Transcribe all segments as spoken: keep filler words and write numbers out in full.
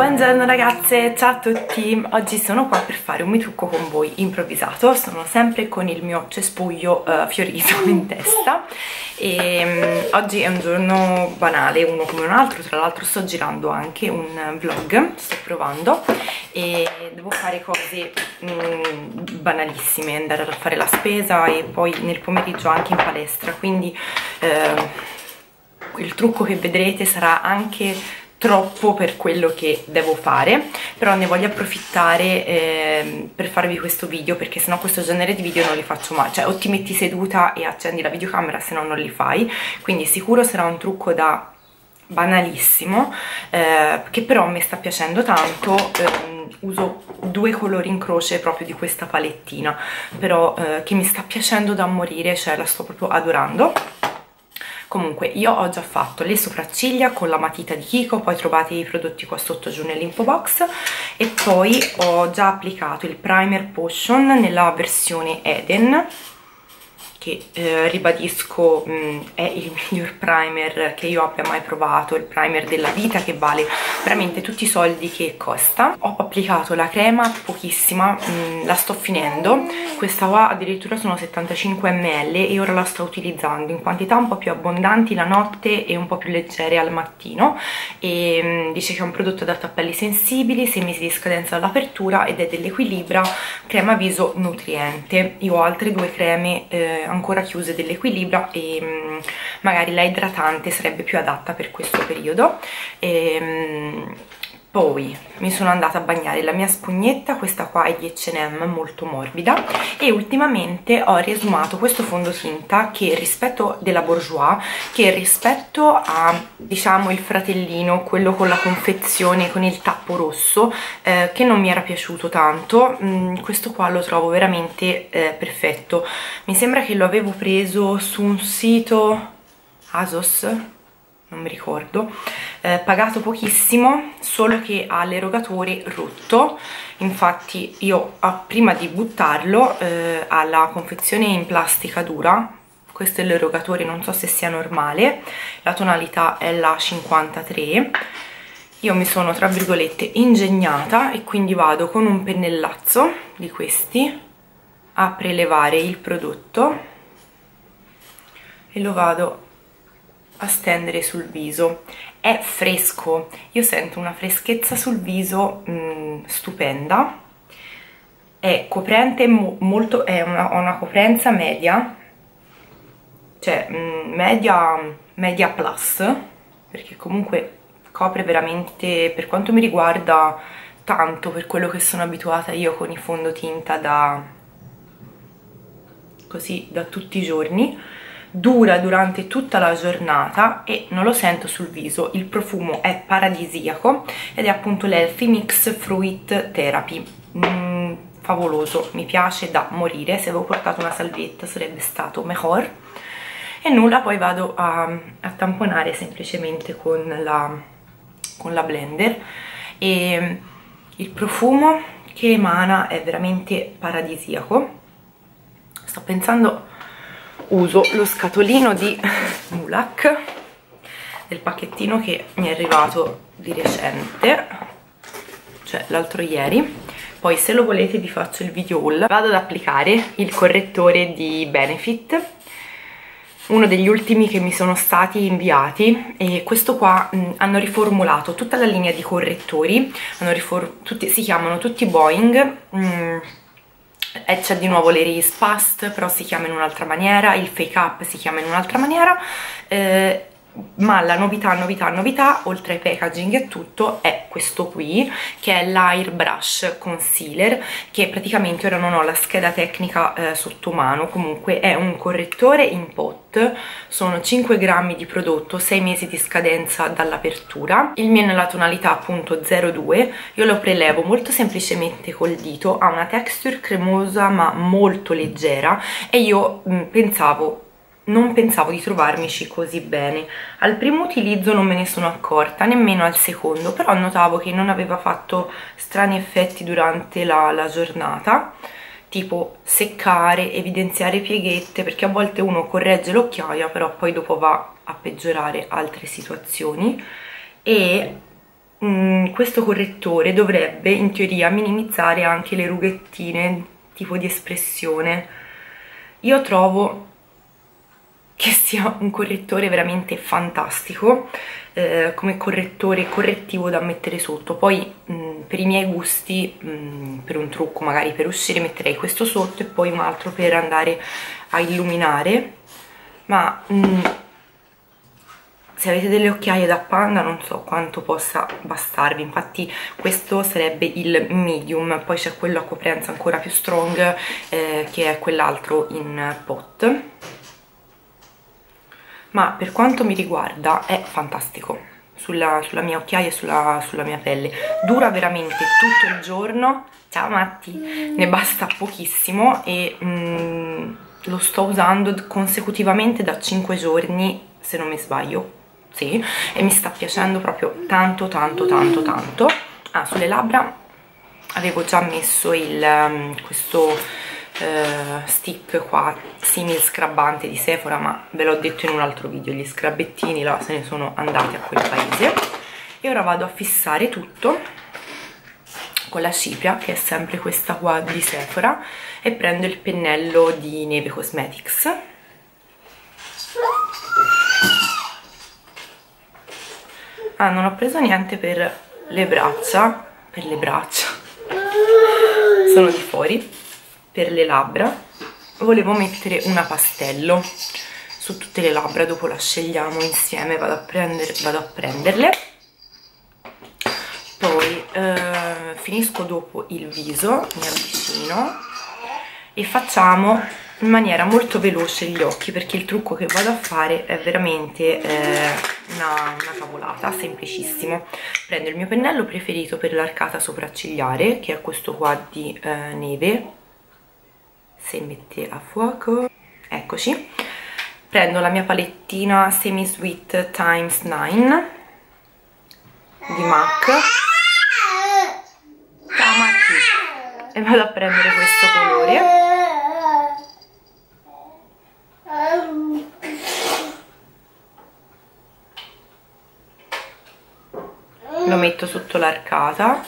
Buongiorno ragazze, ciao a tutti! Oggi sono qua per fare un mi trucco con voi improvvisato. Sono sempre con il mio cespuglio uh, fiorito in testa e um, oggi è un giorno banale, uno come un altro. Tra l'altro sto girando anche un vlog, sto provando e devo fare cose um, banalissime, andare a fare la spesa e poi nel pomeriggio anche in palestra, quindi uh, il trucco che vedrete sarà anche troppo per quello che devo fare, però ne voglio approfittare eh, per farvi questo video, perché sennò questo genere di video non li faccio mai, cioè o ti metti seduta e accendi la videocamera, se no non li fai. Quindi sicuro sarà un trucco da banalissimo, eh, che però mi sta piacendo tanto. eh, uso due colori in croce proprio di questa palettina, però eh, che mi sta piacendo da morire, cioè la sto proprio adorando. Comunque io ho già fatto le sopracciglia con la matita di Kiko, poi trovate i prodotti qua sotto giù nell'info box, e poi ho già applicato il primer Potion nella versione Eden, che eh, ribadisco mh, è il miglior primer che io abbia mai provato, il primer della vita, che vale veramente tutti i soldi che costa. Ho applicato la crema pochissima, mh, la sto finendo, questa qua addirittura sono settantacinque millilitri e ora la sto utilizzando in quantità un po' più abbondanti la notte e un po' più leggere al mattino, e mh, dice che è un prodotto adatto a pelli sensibili, sei mesi di scadenza all'apertura ed è dell'Equilibra crema viso nutriente. Io ho altre due creme eh, ancora chiuse dell'Equilibra e mh, magari la idratante sarebbe più adatta per questo periodo. E, mh, poi mi sono andata a bagnare la mia spugnetta, questa qua è di acca e emme, molto morbida, e ultimamente ho riesumato questo fondotinta che rispetto della Bourjois, che rispetto a, diciamo, il fratellino, quello con la confezione con il tappo rosso, eh, che non mi era piaciuto tanto, mm, questo qua lo trovo veramente eh, perfetto. Mi sembra che lo avevo preso su un sito ASOS, non mi ricordo, eh, pagato pochissimo, solo che ha l'erogatore rotto. Infatti io ah, prima di buttarlo eh, ha la confezione in plastica dura. Questo è l'erogatore, non so se sia normale, la tonalità è la cinquantatré. Io mi sono, tra virgolette, ingegnata e quindi vado con un pennellazzo di questi a prelevare il prodotto e lo vado a stendere sul viso. È fresco, io sento una freschezza sul viso mh, stupenda, è coprente mo molto, è una, una coprenza media, cioè mh, media, media plus, perché comunque copre veramente, per quanto mi riguarda, tanto per quello che sono abituata io con i fondotinta da così da tutti i giorni. Dura durante tutta la giornata e non lo sento sul viso. Il profumo è paradisiaco ed è appunto l'Healthy Mix Fruit Therapy. Mm, favoloso, mi piace da morire. Se avevo portato una salvietta sarebbe stato mejor. E nulla, poi vado a, a tamponare semplicemente con la, con la blender, e il profumo che emana è veramente paradisiaco. Sto pensando, uso lo scatolino di Mulac, del pacchettino che mi è arrivato di recente, cioè l'altro ieri. Poi se lo volete vi faccio il video haul. Vado ad applicare il correttore di Benefit, uno degli ultimi che mi sono stati inviati, e questo qua mh, hanno riformulato tutta la linea di correttori, hanno tutti, si chiamano tutti Boeing. mh, E c'è di nuovo l'Erase Past, però si chiama in un'altra maniera, il Fake Up si chiama in un'altra maniera, eh, ma la novità, novità, novità, oltre ai packaging e tutto, è questo qui, che è l'Airbrush Concealer, che praticamente ora non ho la scheda tecnica eh, sotto mano. Comunque è un correttore in pot, sono cinque grammi di prodotto, sei mesi di scadenza dall'apertura. Il mio è nella tonalità appunto zero due, io lo prelevo molto semplicemente col dito, ha una texture cremosa ma molto leggera, e io mh, pensavo non pensavo di trovarmici così bene. Al primo utilizzo non me ne sono accorta, nemmeno al secondo, però notavo che non aveva fatto strani effetti durante la, la giornata, tipo seccare, evidenziare pieghette, perché a volte uno corregge l'occhiaia però poi dopo va a peggiorare altre situazioni. E mh, questo correttore dovrebbe in teoria minimizzare anche le rughettine tipo di espressione. Io trovo che sia un correttore veramente fantastico eh, come correttore correttivo da mettere sotto. Poi mh, per i miei gusti, mh, per un trucco magari per uscire metterei questo sotto e poi un altro per andare a illuminare, ma mh, se avete delle occhiaie da panda non so quanto possa bastarvi. Infatti questo sarebbe il medium, poi c'è quello a coprenza ancora più strong eh, che è quell'altro in pot, ma per quanto mi riguarda è fantastico sulla, sulla mia occhiaia e sulla, sulla mia pelle. Dura veramente tutto il giorno. Ciao Matti! Ne basta pochissimo e mm, lo sto usando consecutivamente da cinque giorni se non mi sbaglio, sì, e mi sta piacendo proprio tanto tanto tanto tanto. Ah, sulle labbra avevo già messo il, um, questo Uh, stick qua simil scrabbante di Sephora, ma ve l'ho detto in un altro video, gli scrabbettini là se ne sono andati a quel paese. E ora vado a fissare tutto con la cipria, che è sempre questa qua di Sephora, e prendo il pennello di Neve Cosmetics. Ah, non ho preso niente per le braccia, per le braccia sono di fuori. Per le labbra volevo mettere una pastello su tutte le labbra, dopo la scegliamo insieme, vado a, prendere, vado a prenderle. Poi eh, finisco dopo il viso, mi avvicino e facciamo in maniera molto veloce gli occhi, perché il trucco che vado a fare è veramente eh, una, una cavolata, semplicissimo. Prendo il mio pennello preferito per l'arcata sopraccigliare, che è questo qua di eh, Neve, se mette a fuoco, eccoci. Prendo la mia palettina Semi Sweet times nine di MAC. Ciao Matti! E vado a prendere questo colore. Lo metto sotto l'arcata.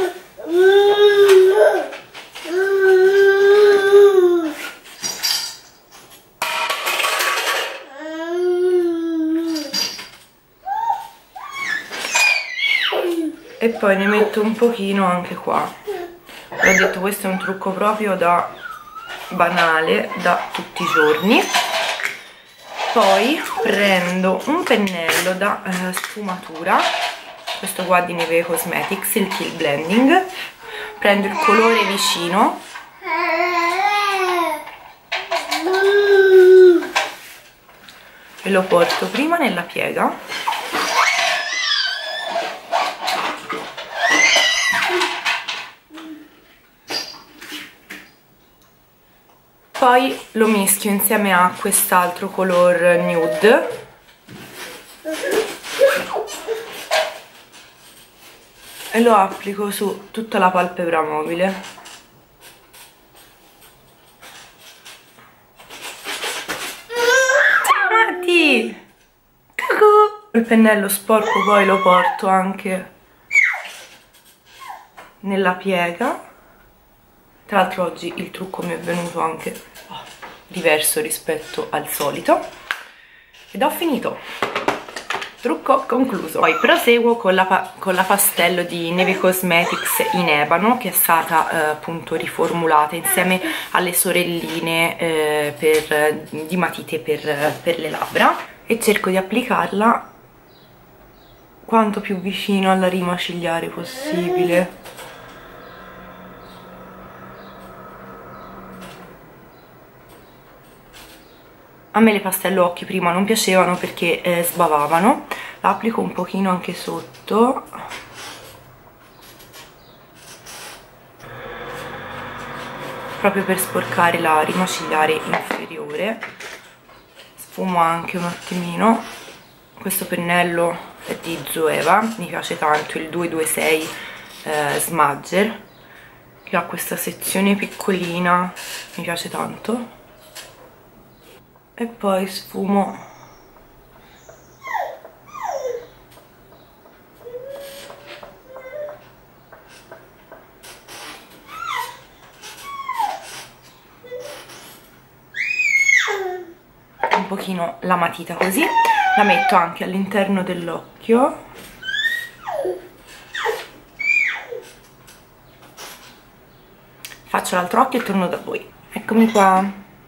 E poi ne metto un pochino anche qua. L'ho detto, questo è un trucco proprio da banale, da tutti i giorni. Poi prendo un pennello da eh, sfumatura, questo qua di Neve Cosmetics, il Kill Blending. Prendo il colore vicino e lo porto prima nella piega, poi lo mischio insieme a quest'altro color nude e lo applico su tutta la palpebra mobile. Ciao Matti! Cucù! Il pennello sporco poi lo porto anche nella piega. Tra l'altro oggi il trucco mi è venuto anche oh, diverso rispetto al solito. Ed ho finito. Trucco concluso. Poi proseguo con la, con la pastello di Neve Cosmetics in ebano, che è stata eh, appunto riformulata insieme alle sorelline eh, per, di matite per, per le labbra, e cerco di applicarla quanto più vicino alla rima cigliare possibile. A me le pastello occhi prima non piacevano perché eh, sbavavano. La applico un pochino anche sotto. Proprio per sporcare la rima cigliare inferiore. Sfumo anche un attimino. Questo pennello è di Zoeva, mi piace tanto, il due due sei eh, Smudger, che ha questa sezione piccolina, mi piace tanto. E poi sfumo un pochino la matita così, la metto anche all'interno dell'occhio. Faccio l'altro occhio e torno da voi. Eccomi qua.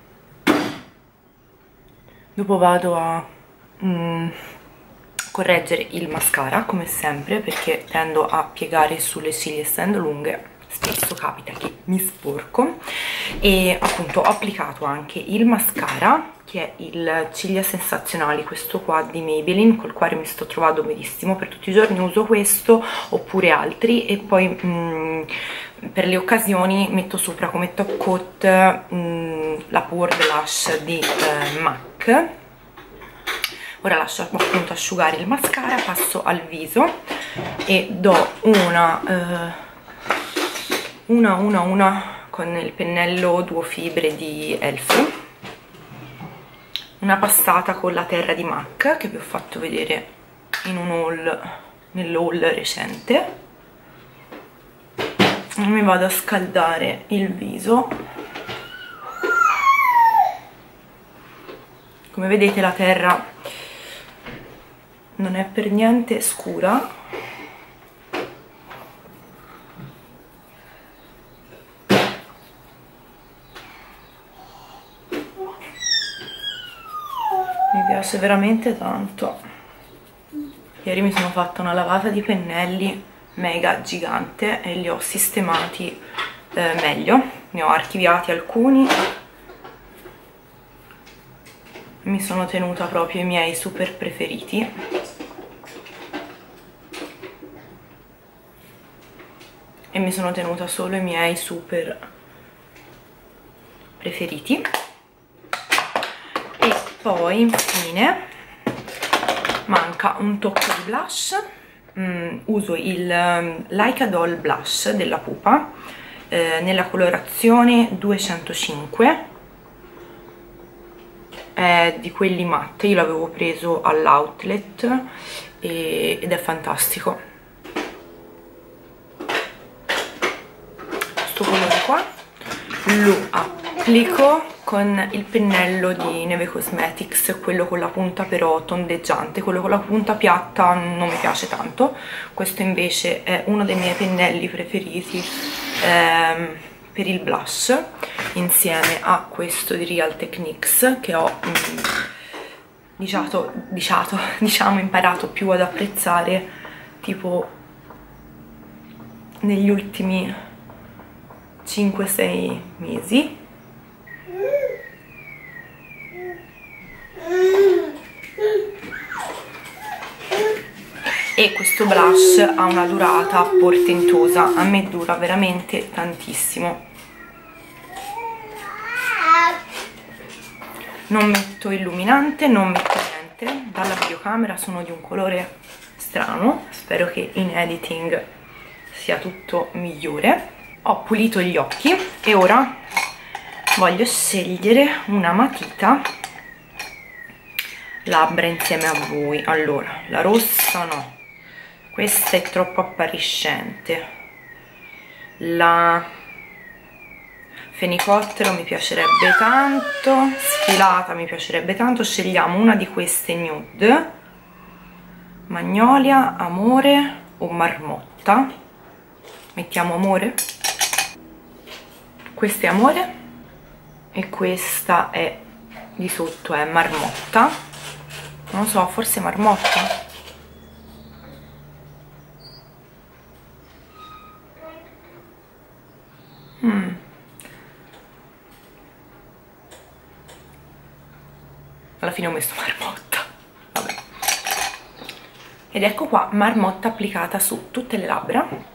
Dopo vado a mm, correggere il mascara, come sempre, perché tendo a piegare sulle ciglia essendo lunghe. Spesso capita che mi sporco. E appunto ho applicato anche il mascara, che è il Ciglia Sensazionali, questo qua di Maybelline, col quale mi sto trovando benissimo. Per tutti i giorni uso questo oppure altri, e poi mh, per le occasioni metto sopra come top coat mh, la Pour Blush di eh, MAC. Ora lascio appunto asciugare il mascara, passo al viso e do una eh, una una una con il pennello Duo Fibre di Elf, una passata con la terra di MAC che vi ho fatto vedere in un haul, nell'haul recente. Mi vado a scaldare il viso. Come vedete la terra non è per niente scura. Mi piace veramente tanto. Ieri mi sono fatta una lavata di pennelli mega gigante e li ho sistemati eh, meglio. Ne ho archiviati alcuni. Mi sono tenuta proprio i miei super preferiti. E mi sono tenuta solo i miei super preferiti. E poi infine manca un tocco di blush. Mm, uso il um, Like a Doll Blush della Pupa eh, nella colorazione duecentocinque. È di quelli matte, io l'avevo preso all'outlet ed è fantastico. Questo colore qua lo applico con il pennello di Neve Cosmetics, quello con la punta però tondeggiante. Quello con la punta piatta non mi piace tanto. Questo invece è uno dei miei pennelli preferiti ehm, per il blush, insieme a questo di Real Techniques che ho mh, diciamo, diciamo, diciamo imparato più ad apprezzare tipo negli ultimi cinque sei mesi. E questo blush ha una durata portentosa, a me dura veramente tantissimo. Non metto illuminante, non metto niente. Dalla videocamera sono di un colore strano, spero che in editing sia tutto migliore. Ho pulito gli occhi e ora voglio scegliere una matita labbra insieme a voi. Allora, la rossa no, questa è troppo appariscente. La fenicottero mi piacerebbe tanto, sfilata mi piacerebbe tanto. Scegliamo una di queste nude. Magnolia, amore o marmotta? Mettiamo amore. Questa è amore e questa è di sotto è marmotta. Non so, forse marmotta. Mm. Alla fine ho messo marmotta. Vabbè. Ed ecco qua, marmotta applicata su tutte le labbra.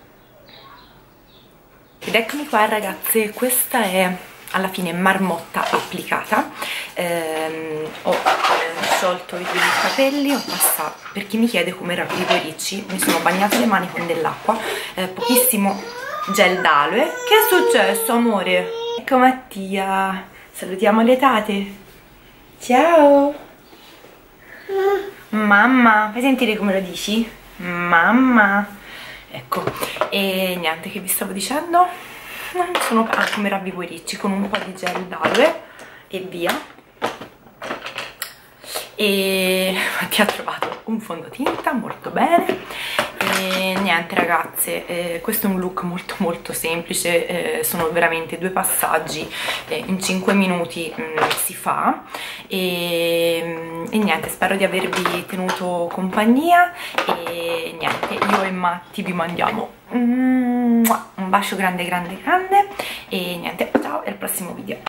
Ed eccomi qua ragazze, questa è alla fine marmotta applicata. ehm, ho eh, sciolto i capelli, ho passato, per chi mi chiede come ravvivo i ricci, mi sono bagnate le mani con dell'acqua, eh, pochissimo gel d'aloe. Che è successo amore? Ecco Mattia, salutiamo le tate. Ciao mamma, fai sentire come lo dici? Mamma. Ecco, e niente, che vi stavo dicendo? Sono ah, come ravvivo i ricci con un po' di gel d'aloe e via. e Mattia ha trovato un fondotinta molto bene. E niente ragazze, eh, questo è un look molto molto semplice, eh, sono veramente due passaggi, eh, in cinque minuti mh, si fa e, e niente, spero di avervi tenuto compagnia e niente, io e Matti vi mandiamo un bacio grande grande grande e niente, ciao e al prossimo video.